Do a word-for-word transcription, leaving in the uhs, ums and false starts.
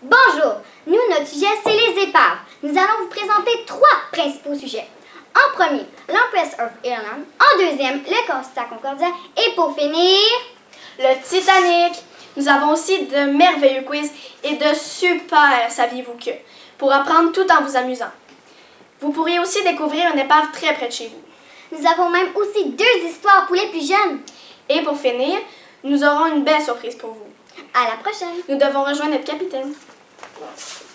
Bonjour, nous, notre sujet, c'est les épaves. Nous allons vous présenter trois principaux sujets. En premier, l'Empress of Ireland. En deuxième, le Costa Concordia. Et pour finir, le Titanic. Nous avons aussi de merveilleux quiz et de super saviez-vous que pour apprendre tout en vous amusant. Vous pourriez aussi découvrir une épave très près de chez vous. Nous avons même aussi deux histoires pour les plus jeunes. Et pour finir, nous aurons une belle surprise pour vous. À la prochaine. Nous devons rejoindre notre capitaine.